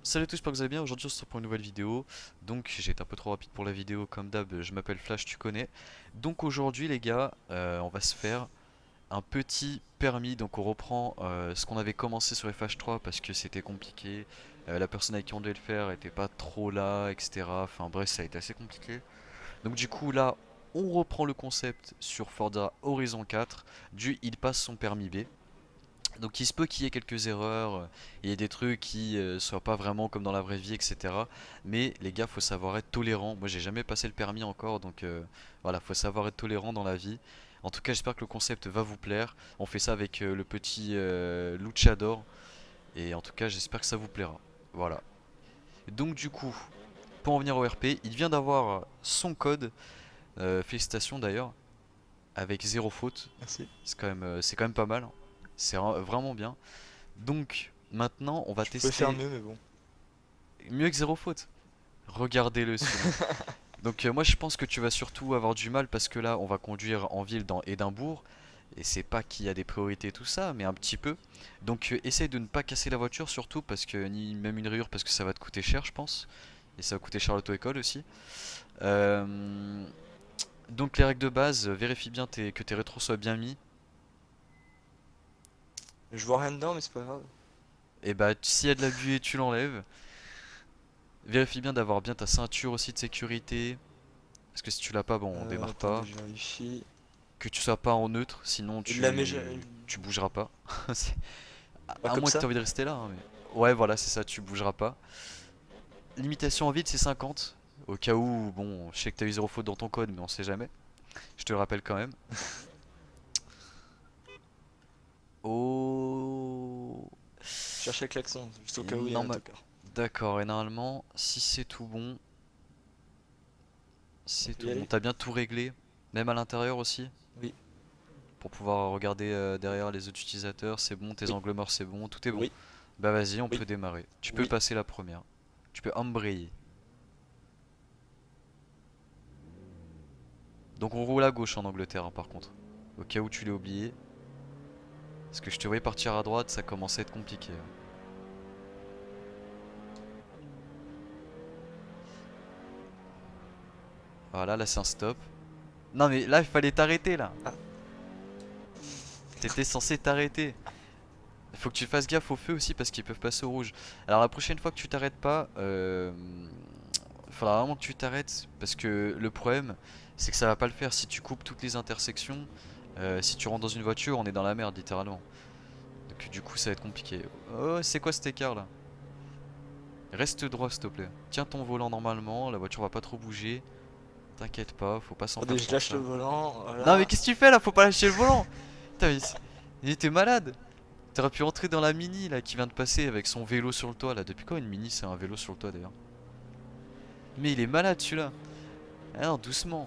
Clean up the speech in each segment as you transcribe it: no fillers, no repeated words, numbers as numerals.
Salut à tous, j'espère que vous allez bien. Aujourd'hui on se retrouve pour une nouvelle vidéo. Donc j'ai été un peu trop rapide pour la vidéo comme d'hab, je m'appelle Flash, tu connais. Donc aujourd'hui les gars, on va se faire un petit permis. Donc on reprend ce qu'on avait commencé sur FH3 parce que c'était compliqué. La personne avec qui on devait le faire était pas trop là, etc. Enfin bref, ça a été assez compliqué. Donc du coup là, on reprend le concept sur Forza Horizon 4 du il passe son permis B. Donc il se peut qu'il y ait quelques erreurs, il y ait des trucs qui soient pas vraiment comme dans la vraie vie, etc. Mais les gars, faut savoir être tolérant. Moi, j'ai jamais passé le permis encore, donc voilà, faut savoir être tolérant dans la vie. En tout cas, j'espère que le concept va vous plaire. On fait ça avec le petit Luchador, et en tout cas, j'espère que ça vous plaira. Voilà. Donc du coup, pour en venir au RP, il vient d'avoir son code. Félicitations d'ailleurs, avec zéro faute. Merci. C'est quand même pas mal. C'est vraiment bien. Donc maintenant on va Je pouvais faire tester mieux, mais bon. mieux que zéro faute. Regardez-le celui-là. Donc moi je pense que tu vas surtout avoir du mal parce que là on va conduire en ville dans Édimbourg. Et c'est pas qu'il y a des priorités et tout ça, mais un petit peu. Donc essaye de ne pas casser la voiture surtout parce que ni même une rayure parce que ça va te coûter cher je pense. Et ça va coûter cher l'auto-école aussi. Euh, donc les règles de base, vérifie bien que tes rétros soient bien mis. Je vois rien dedans, mais c'est pas grave. Et bah s'il y a de la buée tu l'enlèves. Vérifie bien d'avoir bien ta ceinture aussi de sécurité. Parce que si tu l'as pas, bon, on démarre Attendez, pas. je vérifie. Que tu sois pas en neutre, sinon Et de la méga... tu bougeras pas. C'est- Pas à comme moins que tu aies ça? envie de rester là, hein, mais... Ouais, voilà, c'est ça, tu bougeras pas. Limitation en vide, c'est 50. Au cas où, bon, je sais que t'as eu zéro faute dans ton code, mais on sait jamais. Je te le rappelle quand même. Oh. Je cherchais le klaxon, juste au Et cas où il y a un tocard. D'accord, et normalement, si c'est tout bon, On c'est peut tout y bon. aller? T'as bien tout réglé, même à l'intérieur aussi, Oui. pour pouvoir regarder derrière les autres utilisateurs, c'est bon, tes Oui. angles morts, c'est bon, tout est bon. Oui. Bah vas-y, on Oui. peut démarrer. Tu peux Oui. passer la première. Tu peux embrayer. Donc on roule à gauche en Angleterre, hein, par contre. Au cas où tu l'as oublié. Parce que je te voyais partir à droite, ça commençait à être compliqué, hein. Voilà, là c'est un stop. Non mais là il fallait t'arrêter là. Ah. T'étais censé t'arrêter. Il faut que tu fasses gaffe au feu aussi parce qu'ils peuvent passer au rouge. Alors la prochaine fois que tu t'arrêtes pas, il faudra vraiment que tu t'arrêtes parce que le problème c'est que ça va pas le faire si tu coupes toutes les intersections. Si tu rentres dans une voiture, on est dans la merde littéralement. Donc du coup ça va être compliqué. Oh, c'est quoi cet écart là? Reste droit s'il te plaît. Tiens ton volant normalement, la voiture va pas trop bouger. T'inquiète pas, faut pas s'en Attendez, faire je pour lâche le ça. volant, Non mais voilà. qu'est-ce que tu fais là? Faut pas lâcher le volant. Putain mais il était malade. T'aurais pu entrer dans la mini là qui vient de passer avec son vélo sur le toit là. Depuis quand une mini c'est un vélo sur le toit d'ailleurs? Mais il est malade celui-là. Ah non, doucement.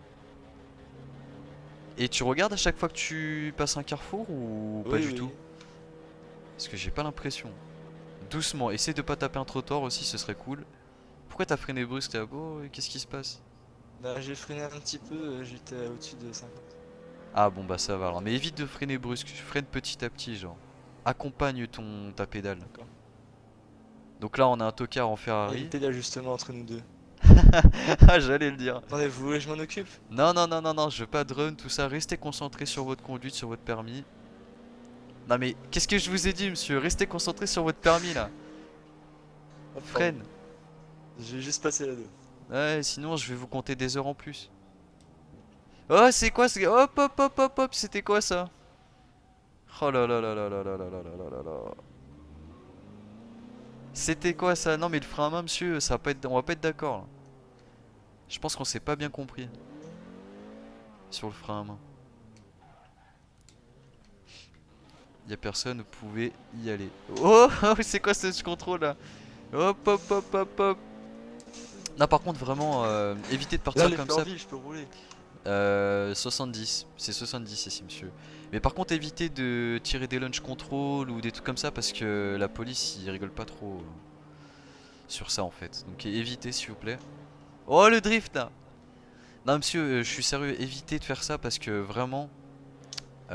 Et tu regardes à chaque fois que tu passes un carrefour ou pas Oui, du tout? oui. Parce que j'ai pas l'impression. Doucement, essaie de pas taper un trottoir aussi, ce serait cool. Pourquoi t'as freiné brusque là? Oh, qu'est-ce qui se passe? Bah, j'ai freiné un petit peu, j'étais au-dessus de 50. Ah bon bah ça va alors. Mais évite de freiner brusque, freine petit à petit genre. Accompagne ta pédale. D'accord. Donc là on a un tocard en Ferrari. Évitez l'ajustement entre nous deux. Ah j'allais le dire. Attendez, vous voulez que je m'en occupe? Non non non non non, je veux pas de run tout ça. Restez concentré sur votre conduite, sur votre permis. Non mais qu'est-ce que je vous ai dit monsieur? Restez concentré sur votre permis là. Oh, pardon. Freine. Je vais juste passer la deux. Ouais sinon je vais vous compter des heures en plus. Oh c'est quoi ce... Hop hop hop hop hop, c'était quoi ça? Oh là là là là là là là là là là là. C'était quoi ça? Non mais le frein à main monsieur, ça va pas être... on va pas être d'accord là. Je pense qu'on s'est pas bien compris sur le frein à main. Y a personne, vous pouvez y aller. Oh, c'est quoi ce contrôle là? Hop hop hop hop hop. Non par contre vraiment évitez de Là, partir les comme fleurs ça. vives, je peux rouler. 70, c'est 70 ici monsieur. Mais par contre évitez de tirer des launch control ou des trucs comme ça parce que la police ils rigolent pas trop sur ça en fait. Donc évitez s'il vous plaît. Oh le drift là. Non monsieur, je suis sérieux, évitez de faire ça parce que vraiment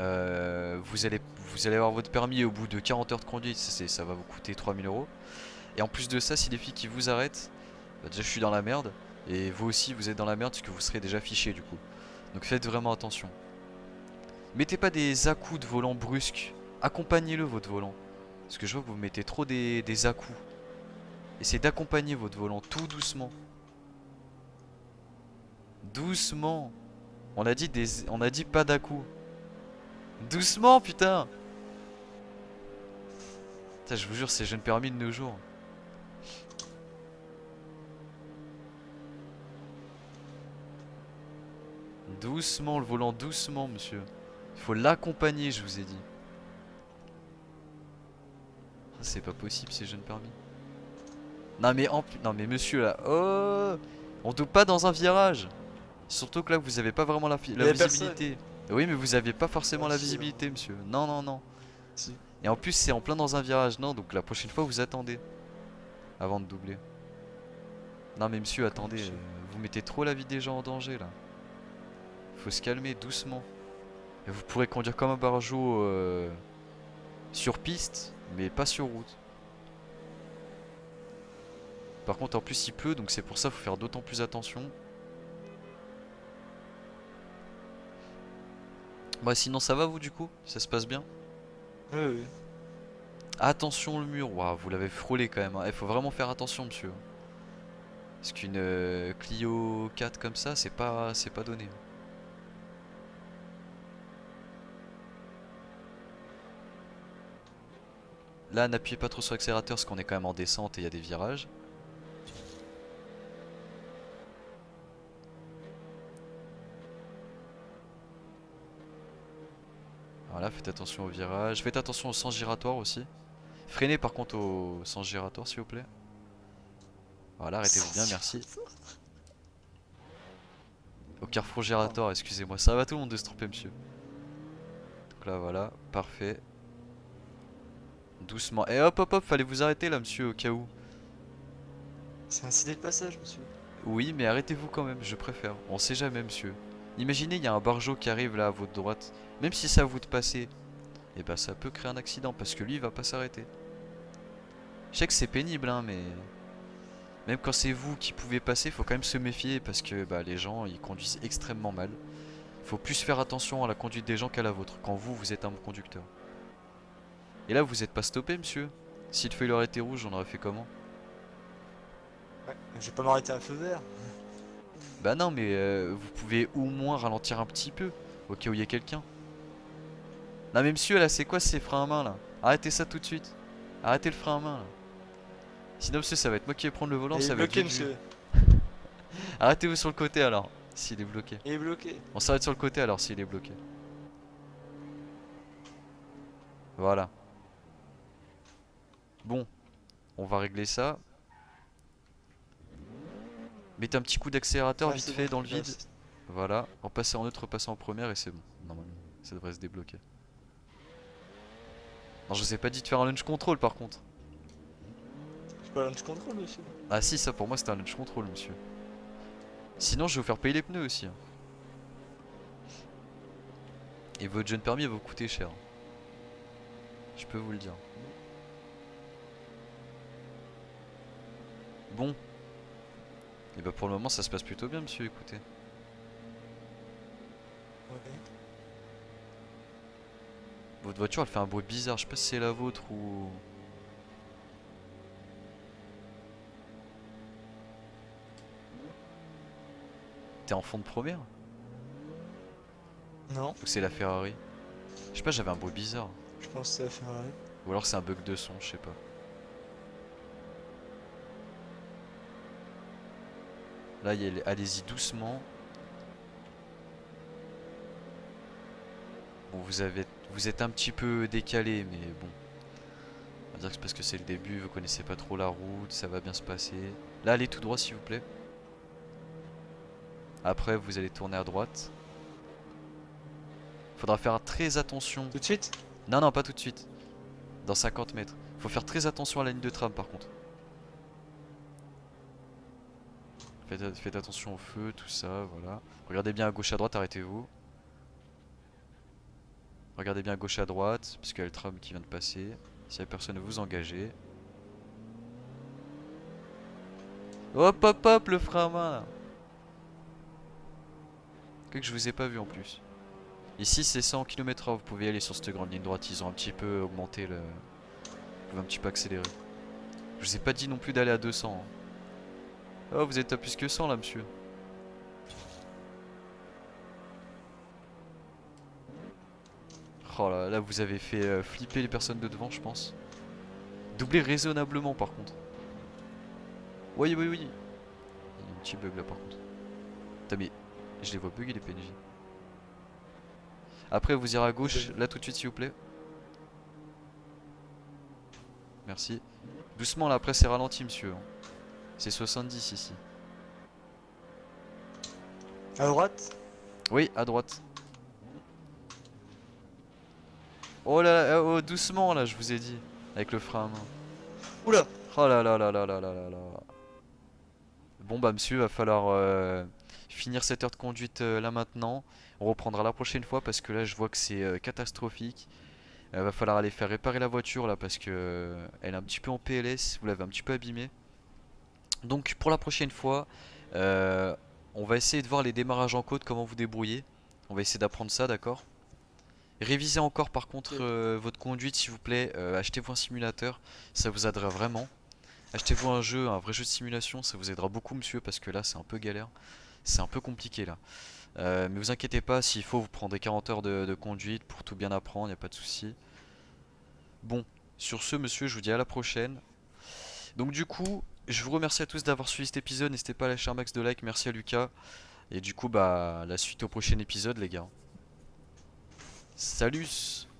vous allez avoir votre permis au bout de 40 heures de conduite, ça va vous coûter 3000 euros. Et en plus de ça, si les flics qui vous arrêtent, bah déjà je suis dans la merde. Et vous aussi vous êtes dans la merde puisque vous serez déjà fiché du coup. Donc faites vraiment attention. Mettez pas des à-coups de volant brusques. Accompagnez-le votre volant. Parce que je vois que vous mettez trop des à-coups. Essayez d'accompagner votre volant tout doucement. Doucement. On a dit pas d'à-coups. Doucement putain. Putain, je vous jure c'est jeune permis de nos jours. Doucement le volant, doucement monsieur. Il faut l'accompagner je vous ai dit. Ah, c'est pas possible ces jeunes permis. Non mais monsieur là. Oh, on doit pas dans un virage. Surtout que là vous avez pas vraiment la Il y a personne. visibilité. Oui mais vous avez pas forcément Ah, la si, visibilité monsieur. Non non non. si. Et en plus c'est en plein dans un virage. Non donc la prochaine fois vous attendez. Avant de doubler. Non mais monsieur attendez. Monsieur. Vous mettez trop la vie des gens en danger là. Faut se calmer doucement. Et vous pourrez conduire comme un barjot sur piste. Mais pas sur route. Par contre en plus il pleut donc c'est pour ça qu'il faut faire d'autant plus attention. Bah sinon ça va vous du coup? Ça se passe bien? Oui, oui. Attention le mur, waouh vous l'avez frôlé quand même hein. Il faut vraiment faire attention monsieur. Parce qu'une Clio 4 comme ça c'est pas donné. Là n'appuyez pas trop sur l'accélérateur parce qu'on est quand même en descente et il y a des virages. Voilà, faites attention au virage. Faites attention au sens giratoire aussi. Freinez par contre au sens giratoire s'il vous plaît. Voilà, arrêtez-vous bien, merci. Au carrefour giratoire, excusez-moi. Ça va tout le monde de se tromper, monsieur. Donc là, voilà, parfait. Doucement. Et hop, hop, hop, fallait vous arrêter là, monsieur, au cas où. C'est un CD de passage, monsieur. Oui, mais arrêtez-vous quand même, je préfère. On sait jamais, monsieur. Imaginez, il y a un barjot qui arrive là à votre droite. Même si c'est à vous de passer, et bah ça peut créer un accident parce que lui, il va pas s'arrêter. Je sais que c'est pénible, hein, mais même quand c'est vous qui pouvez passer, faut quand même se méfier parce que bah, les gens, ils conduisent extrêmement mal. Faut plus faire attention à la conduite des gens qu'à la vôtre quand vous êtes un bon conducteur. Et là, vous êtes pas stoppé, monsieur? Si le feu il aurait été rouge, on aurait fait comment? Ouais. Je vais pas m'arrêter à un feu vert. Bah non, mais vous pouvez au moins ralentir un petit peu, au cas où il y a quelqu'un. Non mais monsieur, là, c'est quoi ces freins à main, là? Arrêtez ça tout de suite. Arrêtez le frein à main, là. Sinon, monsieur, ça va être moi qui vais prendre le volant, Il est ça va être bloqué, vite vu. monsieur. Arrêtez-vous sur le côté, alors, s'il est bloqué. Il est bloqué. On s'arrête sur le côté, alors, s'il est bloqué. Voilà. Bon, on va régler ça. Mettez un petit coup d'accélérateur Ah, vite c'est fait bon. dans le vide. Merci. Voilà, repassez en neutre, repassez en première et c'est bon. Normalement, ça devrait se débloquer. Non, je vous ai pas dit de faire un launch control par contre. J'ai pas launch control, monsieur. Ah si, ça pour moi c'était un launch control, monsieur. Sinon, je vais vous faire payer les pneus aussi, hein. Et votre jeune permis va vous coûter cher. Je peux vous le dire. Bon. Et bah pour le moment, ça se passe plutôt bien, monsieur, écoutez. Ouais. Votre voiture, elle fait un bruit bizarre. Je sais pas si c'est la vôtre ou... T'es en fond de première? Non, Ou c'est la Ferrari? Je sais pas, j'avais un bruit bizarre. je pense que c'est la Ferrari. Ou alors c'est un bug de son, je sais pas. Là, allez-y doucement. Bon, vous êtes un petit peu décalé, mais bon. On va dire que c'est parce que c'est le début, vous connaissez pas trop la route, ça va bien se passer. Là, allez tout droit, s'il vous plaît. Après, vous allez tourner à droite. Faudra faire très attention. Tout de suite? Non, non, pas tout de suite. Dans 50 mètres. Faut faire très attention à la ligne de tram, par contre. Faites attention au feu, tout ça, voilà. Regardez bien à gauche, à droite, arrêtez-vous. Regardez bien à gauche, à droite, parce qu'il y a le tram qui vient de passer. S'il y a personne, vous engagez. Hop hop hop le frein à main là. Que je vous ai pas vu en plus. Ici c'est 100 km/h, vous pouvez aller sur cette grande ligne droite, ils ont un petit peu augmenté le... Vous pouvez un petit peu accélérer. Je vous ai pas dit non plus d'aller à 200. Hein. Oh vous êtes à plus que 100 là monsieur. Oh là là vous avez fait flipper les personnes de devant je pense. Doublez raisonnablement par contre. Oui oui oui. Il y a un petit bug là par contre. Putain mais je les vois bugger les PNJ. Après vous irez à gauche, là tout de suite s'il vous plaît. Merci. Doucement là, après c'est ralenti monsieur. C'est 70 ici. À droite? Oui, à droite. Oh là là, oh, doucement là, je vous ai dit. Avec le frein à main. Oula! Oh là là là là là là là là. Bon bah monsieur, va falloir finir cette heure de conduite là maintenant. On reprendra la prochaine fois parce que là je vois que c'est catastrophique. Va falloir aller faire réparer la voiture là parce que elle est un petit peu en PLS, vous l'avez un petit peu abîmée. Donc pour la prochaine fois, euh, on va essayer de voir les démarrages en côte, comment vous débrouillez. On va essayer d'apprendre ça, d'accord? Révisez encore par contre votre conduite s'il vous plaît, achetez-vous un simulateur, ça vous aidera vraiment. Achetez-vous un jeu, un vrai jeu de simulation, ça vous aidera beaucoup monsieur parce que là c'est un peu galère, c'est un peu compliqué là. Mais vous inquiétez pas, s'il faut vous prendrez 40 heures de conduite pour tout bien apprendre, y a pas de souci. Bon, sur ce monsieur, je vous dis à la prochaine. Donc du coup, je vous remercie à tous d'avoir suivi cet épisode, n'hésitez pas à lâcher un max de like, merci à Lucas. Et du coup, bah, la suite au prochain épisode les gars. Salut!